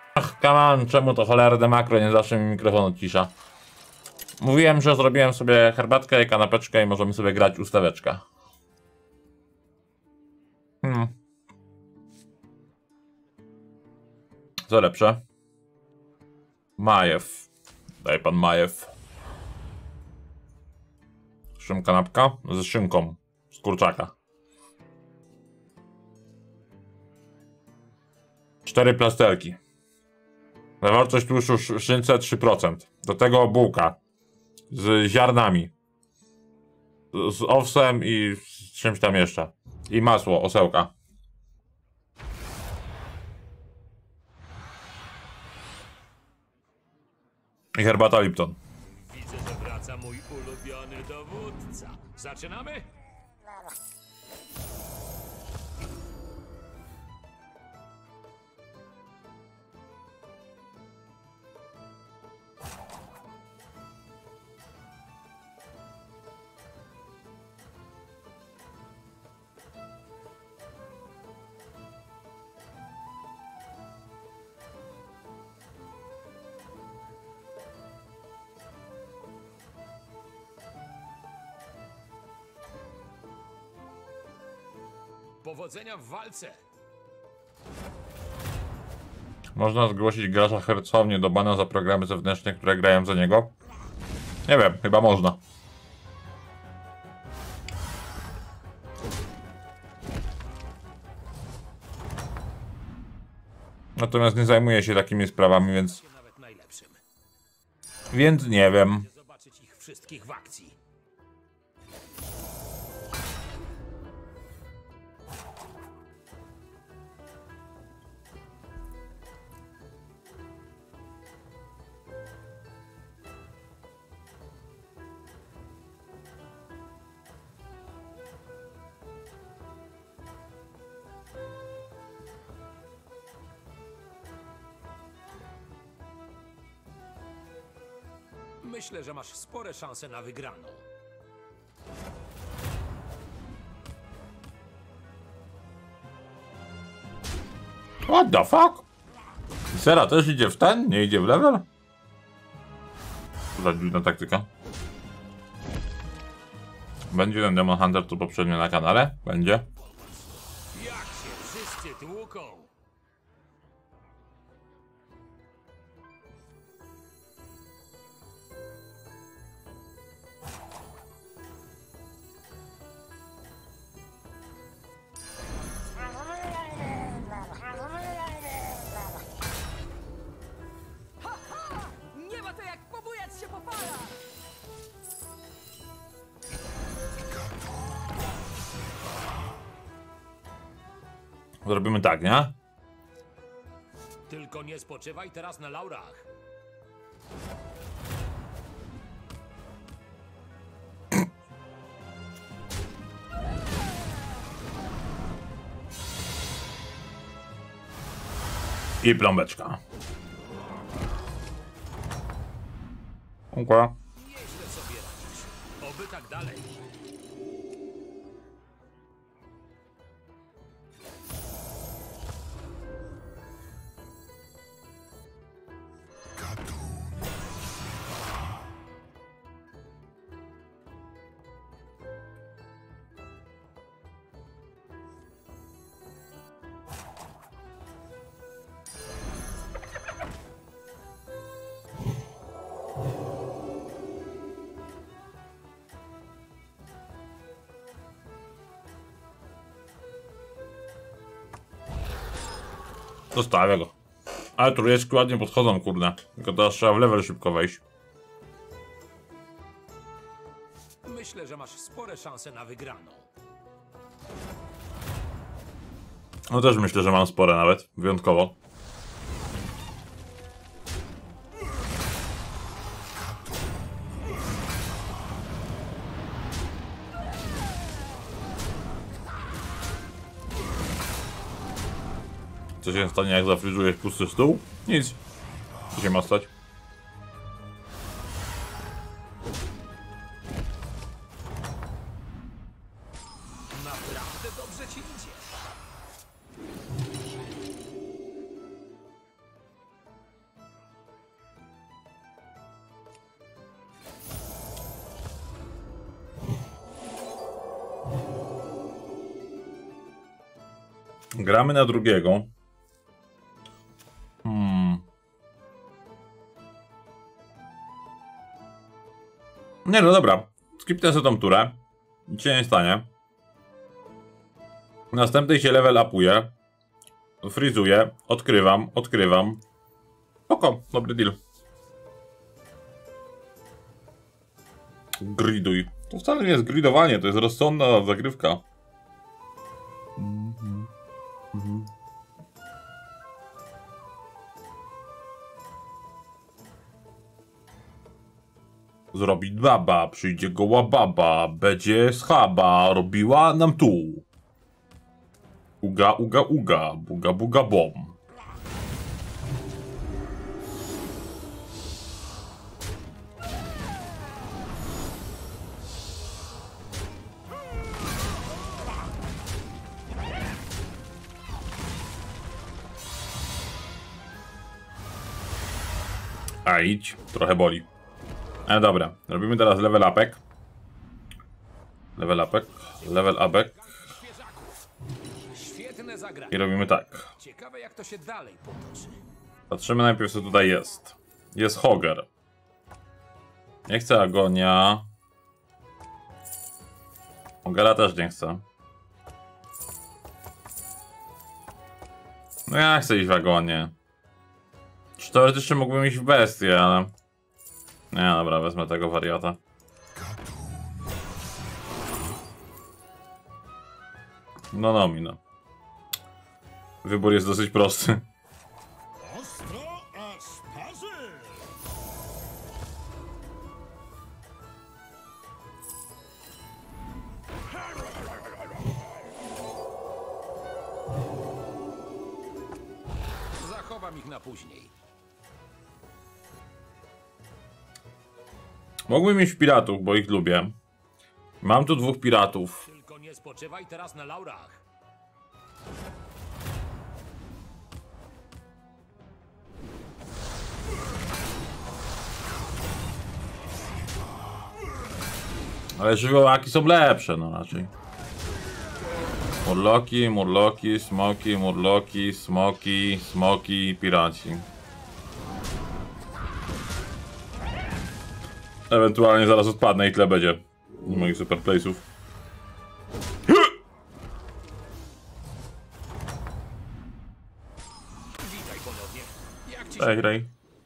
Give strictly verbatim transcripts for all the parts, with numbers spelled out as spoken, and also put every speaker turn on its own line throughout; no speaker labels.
Ach, kaman, czemu to cholerne makro nie zawsze mi mikrofon odcisza? Mówiłem, że zrobiłem sobie herbatkę i kanapeczkę i możemy sobie grać ustaweczka. Hmm. Co lepsze? Majew. Daj pan Majew. Z czym kanapka? Z szynką. Z kurczaka. Cztery plasterki. Zawartość tłuszczu w szynce trzy procent. Do tego bułka. Z ziarnami. Z owsem i z czymś tam jeszcze. I masło, osełka. I herbata Lipton.
Widzę, że wraca mój ulubiony dowódca. Zaczynamy? Powodzenia w walce!
Można zgłosić gracza hercownie do bana za programy zewnętrzne, które grają za niego? Nie wiem, chyba można. Natomiast nie zajmuję się takimi sprawami, więc...
Nawet najlepszym.
Więc nie wiem.
Zobaczyć ich wszystkich w akcji. Myślę, że masz spore szanse na wygraną.
What the fuck? Sera też idzie w ten? Nie idzie w level? Za dziwna taktyka. Będzie ten Demon Hunter tu poprzednio na kanale? Będzie.
Jak się wszyscy tłuką!
Nie ma to jak pobujać się po falach!
Zrobimy tak, nie?
Tylko nie spoczywaj teraz na laurach.
I pląbeczka. Dziękuję.
Nieźle sobie radzisz. Oby tak dalej.
Zostawię go. Ale trójeczki ładnie podchodzą, kurde. Tylko teraz trzeba w level szybko wejść.
Myślę, że masz spore szanse na wygraną.
No też myślę, że mam spore nawet. Wyjątkowo. Co się stanie, jak zafryżujesz pusty stół? Nic. Co się ma stać?
Naprawdę dobrze ci idzie.
Gramy na drugiego. Hmm. Nie no dobra. Skipnę sobie tą turę. Nic się nie stanie. Następnej się level upuje. Frizuję. Odkrywam. Odkrywam. Oko. Dobry deal. Griduj. To wcale nie jest gridowanie, to jest rozsądna zagrywka. Mhm. Mhm. Zrobi baba, przyjdzie goła baba, będzie schaba, robiła nam tu. Uga, uga, uga, buga, buga, bom. A idź, trochę boli. Ale dobra, robimy teraz level upek. Level upek, level upek.
Świetne zagranie.
I robimy tak.
Ciekawe, jak to się dalej potoczy.
Patrzymy najpierw, co tutaj jest. Jest Hoger. Nie chcę Agonia. Hogera też nie chcę. No ja chcę iść w Agonię. Teoretycznie mógłbym iść w bestię, ale... Nie, dobra, wezmę tego wariata. No no mi no. Wybór jest dosyć prosty.
Ostro aż parzy!
Zachowam ich na później.
Mógłbym mieć piratów, bo ich lubię. Mam tu dwóch piratów.
Tylko nie spoczywaj teraz na laurach.
Ale żywiołaki są lepsze, no raczej. Murloki, murloki, smoki, murloki, smoki, smoki, piraci. Ewentualnie zaraz odpadnę i tyle będzie z moich super place'ów.
Witaj ponownie. Jak ci
Ej, graj.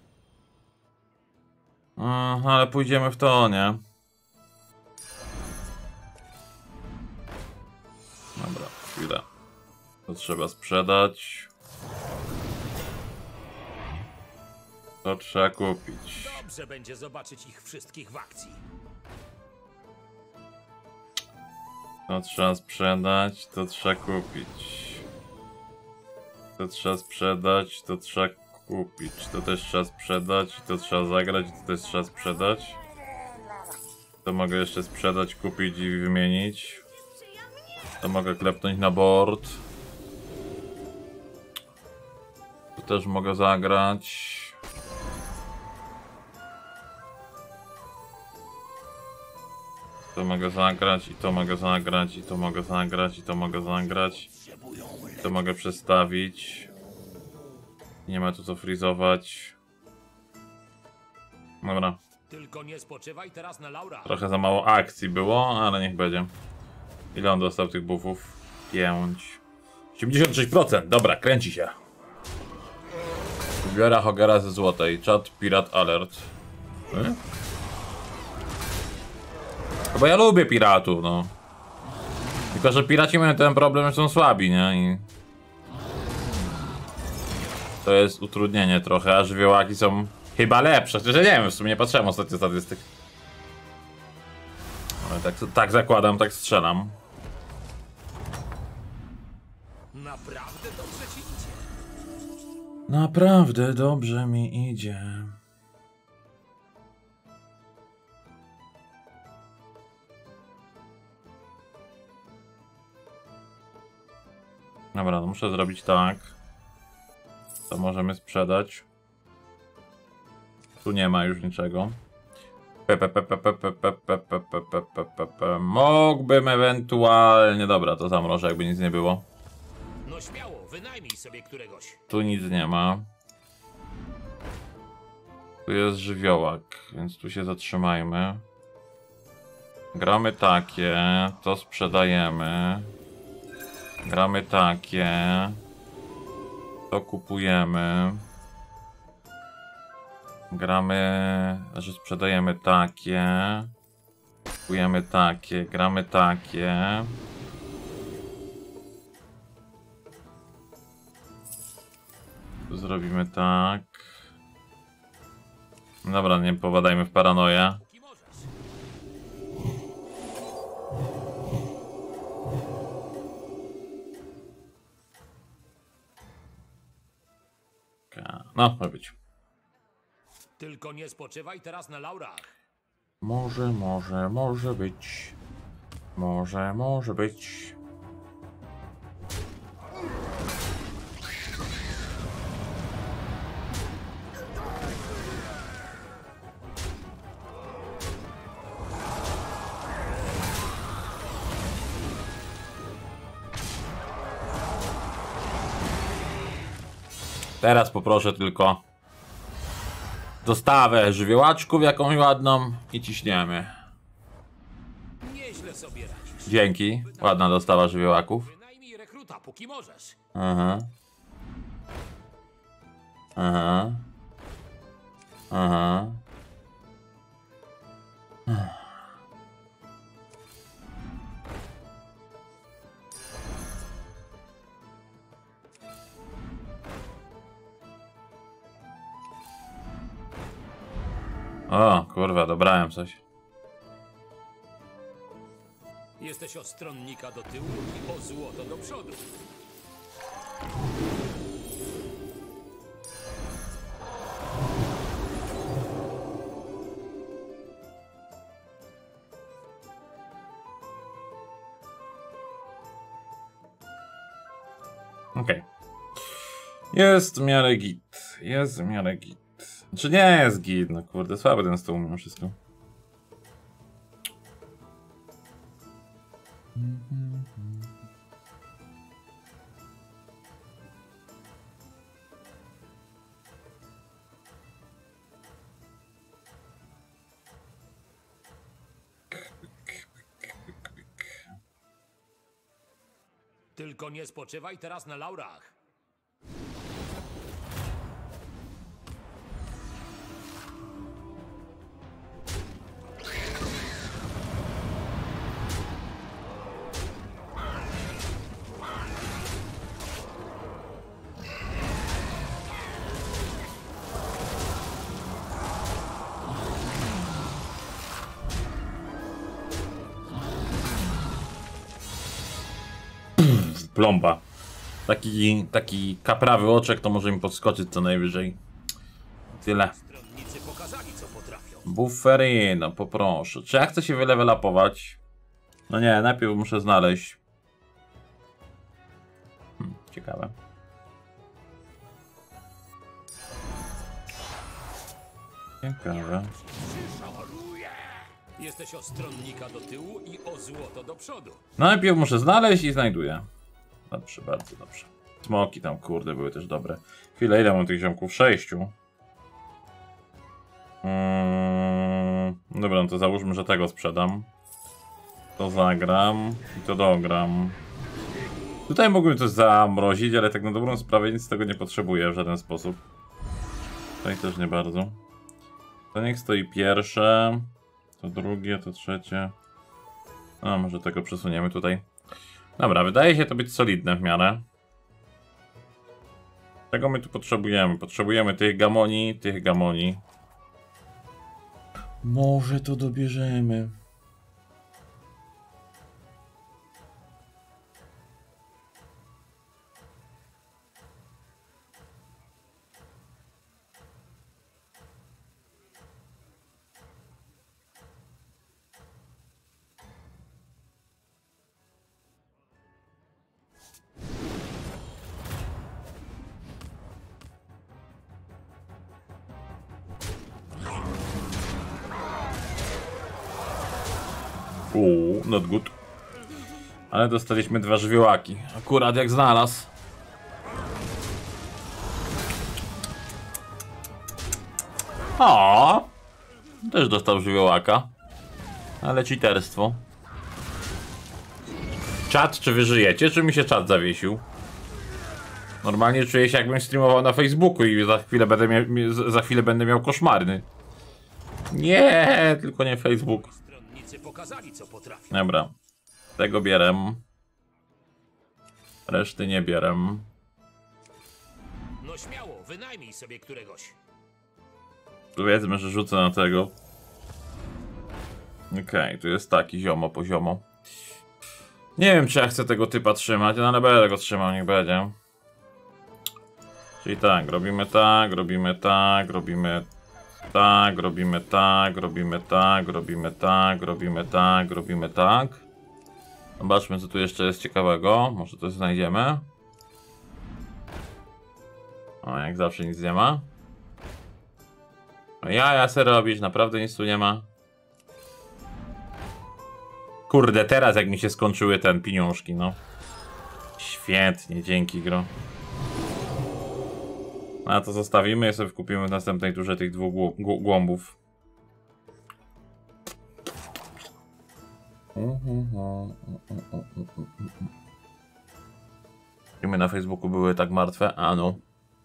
Aha, ale pójdziemy w to, nie? Dobra, chwilę. To trzeba sprzedać. To trzeba kupić.
Dobrze będzie zobaczyć ich wszystkich w akcji.
To trzeba sprzedać, to trzeba kupić. To trzeba sprzedać, to trzeba kupić. To też trzeba sprzedać, to trzeba zagrać, to też trzeba sprzedać. To mogę jeszcze sprzedać, kupić i wymienić. To mogę klepnąć na board. To też mogę zagrać. To mogę zagrać, i to mogę zagrać, i to mogę zagrać, i to mogę zagrać. To mogę przestawić. Nie ma tu co frizować. Dobra.
Tylko nie spoczywaj teraz na laurach.
Trochę za mało akcji było, ale niech będzie. Ile on dostał tych buffów? pięć. osiemdziesiąt sześć procent. Dobra, kręci się. Biorę Hogera ze złotej. Chat Pirat Alert. Hmm? Bo ja lubię piratów, no. Tylko, że piraci mają ten problem, że są słabi, nie? I... to jest utrudnienie trochę, a żywiołaki są chyba lepsze. Chociaż ja nie wiem, w sumie nie patrzyłem ostatnio statystyk. Ale tak, tak zakładam, tak strzelam.
Naprawdę dobrze ci idzie.
Naprawdę dobrze mi idzie. Dobra, no muszę zrobić tak. To możemy sprzedać. Tu nie ma już niczego. Mógłbym ewentualnie... Dobra, to zamrożę, jakby nic nie było.
śmiało, wynajmij sobie któregoś.
Tu nic nie ma. Tu jest żywiołak, więc tu się zatrzymajmy. Gramy takie, to sprzedajemy. Gramy takie. To kupujemy. Gramy, że sprzedajemy takie. Kupujemy takie, gramy takie. Tu zrobimy tak. Dobra, nie popadajmy w paranoję.
Póki możesz.
No, ma być.
Tylko nie spoczywaj teraz na laurach.
Może, może, może być. Może, może być. Teraz poproszę tylko dostawę żywiołaczków jakąś ładną i ciśniemy.
Nieźle sobie radzisz.
Dzięki. Ładna dostawa żywiołaków.
Wynajmij rekruta, póki możesz.
Aha. Aha. Aha. O, kurwa, dobrałem coś.
Jesteś o stronnika do tyłu i o złoto do przodu.
Okej. Okay. Jest w miarę git. Jest w miarę git. Czy nie jest git? No kurde, słaby ten stół mimo wszystko.
Tylko nie spoczywaj teraz na laurach.
Plomba. Taki, taki kaprawy oczek to może mi podskoczyć co najwyżej. Tyle.
Stronnicy pokazali, co potrafią.
Bufferino, poproszę. Czy ja chcę się wylewelapować? No nie, najpierw muszę znaleźć. Hmm, ciekawe. Ciekawe.
Jesteś o stronnika do tyłu i o złoto do przodu.
Najpierw muszę znaleźć i znajduję. Dobrze, bardzo dobrze. Smoki tam, kurde, były też dobre. Chwilę, ile mam tych ziomków? Sześciu. Hmm, dobra, no to załóżmy, że tego sprzedam. To zagram i to dogram. Tutaj mógłbym coś zamrozić, ale tak na dobrą sprawę nic z tego nie potrzebuję w żaden sposób. Tutaj też nie bardzo. To niech stoi pierwsze. To drugie, to trzecie. A może tego przesuniemy tutaj. Dobra, wydaje się to być solidne w miarę. Czego my tu potrzebujemy? Potrzebujemy tych gamoni, tych gamoni. Może to dobierzemy. Uuu, not good. Ale dostaliśmy dwa żywiołaki. Akurat jak znalazł. O, też dostał żywiołaka. Ale cheaterstwo. Czat, czy wy żyjecie? Czy mi się czat zawiesił? Normalnie czuję się, jakbym streamował na Facebooku i za chwilę będę miał, za chwilę będę miał koszmarny. Nie, tylko nie Facebook.
Stronnicy pokazali, co potrafią.
Dobra. Tego bierem. Reszty nie bierem.
No śmiało, wynajmij sobie któregoś.
Powiedzmy, że rzucę na tego. Okej, okay, tu jest taki ziomo poziomo. Nie wiem, czy ja chcę tego typa trzymać, no ale będę go trzymał, niech będzie. Czyli tak, robimy tak, robimy tak, robimy tak, robimy tak, robimy tak, robimy tak, robimy tak, robimy tak. Zobaczmy, co tu jeszcze jest ciekawego. Może coś znajdziemy. O, jak zawsze nic nie ma. No ja, ja chcę robić, naprawdę nic tu nie ma. Kurde, teraz jak mi się skończyły ten pieniążki, no. Świetnie, dzięki gro. A to zostawimy i sobie kupimy w następnej turze tych dwóch głą głąbów. Filmy na Facebooku były tak martwe? A no.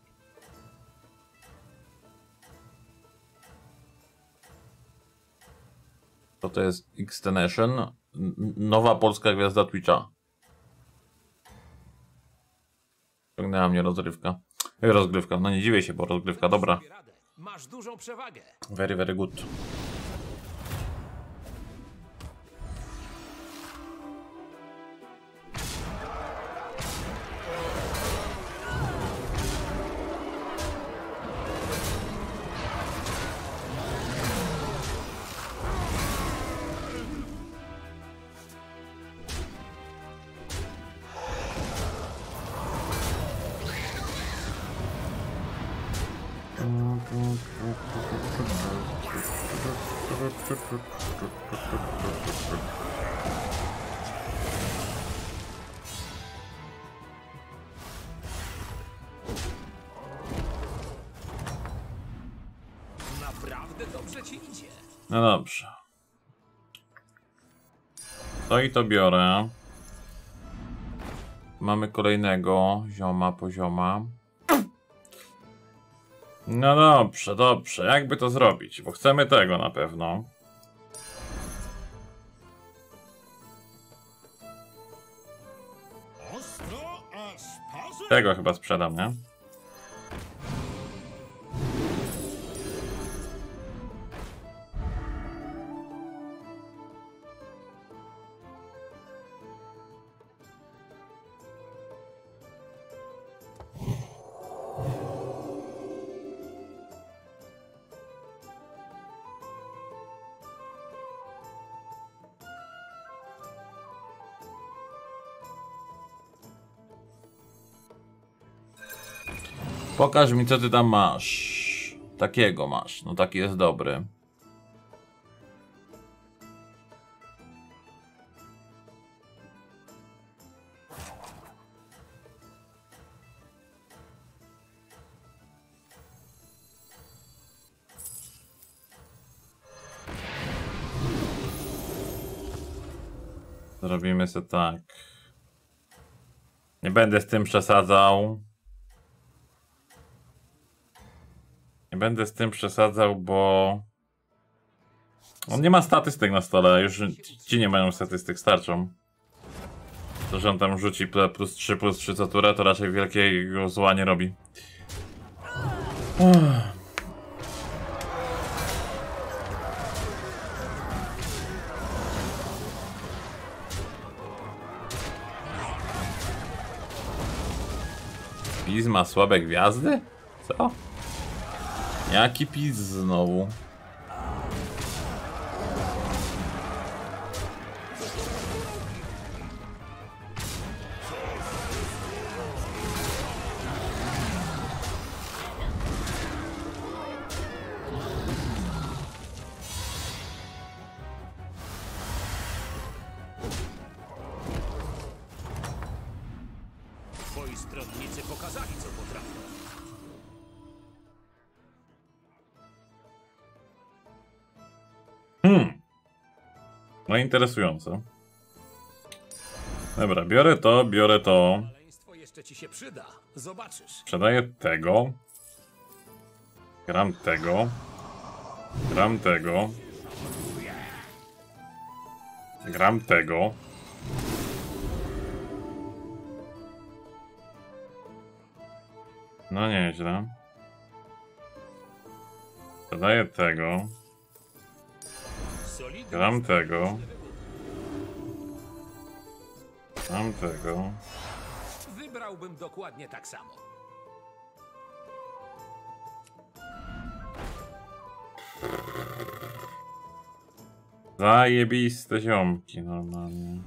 To to jest X-Tenation, nowa polska gwiazda Twitcha. Ciągnęła mnie rozrywka. Rozgrywka, no nie dziwię się, bo rozgrywka dobra.
Masz dużą przewagę.
Very, very good.
Naprawdę dobrze ci idzie.
No dobrze. To i to biorę. Mamy kolejnego zioma pozioma. No dobrze, dobrze. Jakby to zrobić? Bo chcemy tego na pewno.
Ostro aż parzy.
Tego chyba sprzedam, nie? Pokaż mi, co ty tam masz. Takiego masz. No taki jest dobry. Zrobimy sobie tak. Nie będę z tym przesadzał. Nie będę z tym przesadzał, bo on nie ma statystyk na stole, już ci nie mają statystyk, starczą. To, że on tam rzuci plus trzy, plus trzy co turę, to raczej wielkiego zła nie robi. Uff. Piz ma słabe gwiazdy? Co? Jaki piz znowu?
Twoi stronnicy pokazali, co potrafią.
Hmm. No interesujące. Dobra, biorę to, biorę to.
Maleństwo jeszcze ci się przyda. Zobaczysz.
Sprzedaję tego. Gram tego. Gram tego. Gram tego. No nieźle. Sprzedaję tego.
Solidny
Gram tego. Gram tego.
Wybrałbym dokładnie tak samo.
Zajebiste ziomki normalnie.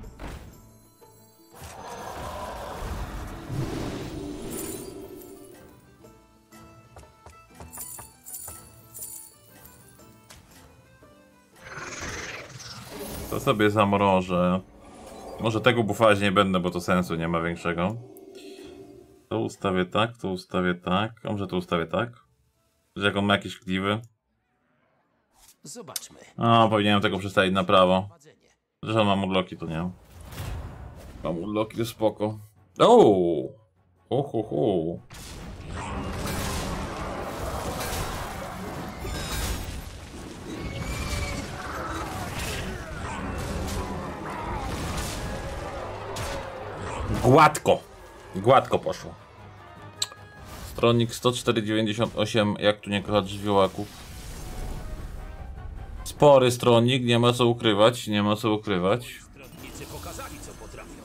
To sobie zamrożę. Może tego bufować nie będę, bo to sensu nie ma większego. To ustawię tak, to ustawię tak. A może to ustawię tak? Że jak on ma jakieś kliwy?
Zobaczmy.
A, powinienem tego przestawić na prawo.
Prowadzenie.
Zresztą mam urloki, to nie. Mam urloki, to spoko. Ooo! Ho, ho, ho. Gładko. Gładko poszło. Stronnik sto cztery dziewięćdziesiąt osiem. Jak tu nie kochać żywiołaków? Spory stronnik, nie ma co ukrywać, nie ma co ukrywać.
Stronnicy pokazali, co potrafią.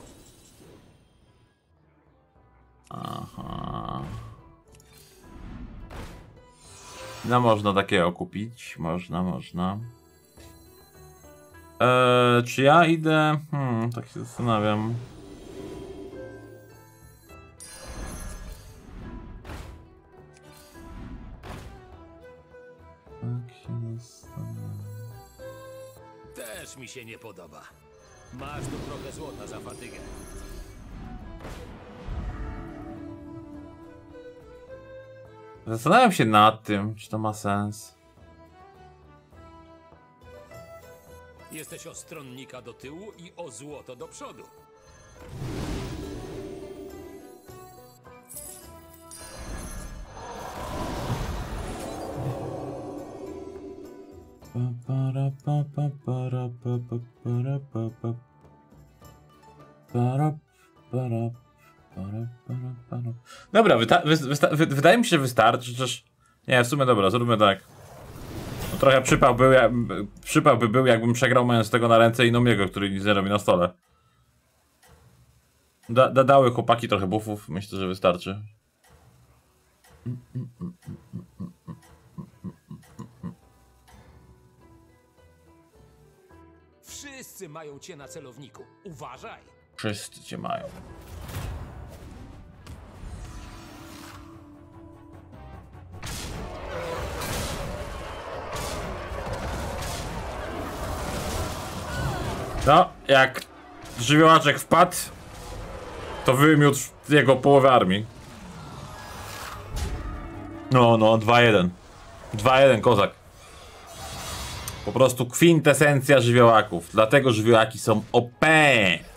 Aha. No można takiego kupić, można, można. Eee, czy ja idę? Hmm, tak się zastanawiam. Tak się zastanawiam.
Też mi się nie podoba. Masz tu trochę złota za fatygę.
Zastanawiam się nad tym, czy to ma sens.
Jesteś o stronnika do tyłu i o złoto do przodu. Dobra, wyta wy wysta wy wydaje mi się, że wystarczy, chociaż... Nie, w sumie dobra, zróbmy tak. No, trochę przypał, był, jak, przypał by był, jakbym przegrał mając tego na ręce i Nomiego, który nic nie robi na stole. Da da dały chłopaki trochę buffów, myślę, że wystarczy. Wszyscy mają cię na celowniku. Uważaj!
Wszyscy cię mają. No, jak żywiołaczek wpadł, to wymiótł jego połowę armii. No, no, dwa jeden. dwa jeden, kozak. Po prostu kwintesencja żywiołaków. Dlatego żywiołaki są O P.